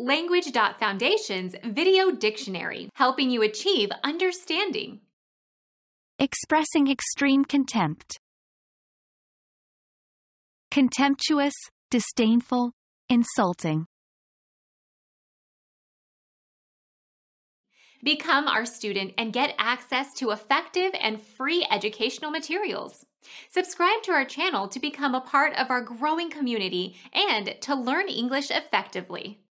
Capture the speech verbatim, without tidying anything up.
Language.Foundation's Video Dictionary, helping you achieve understanding. Expressing extreme contempt. Contemptuous, disdainful, insulting. Become our student and get access to effective and free educational materials. Subscribe to our channel to become a part of our growing community and to learn English effectively.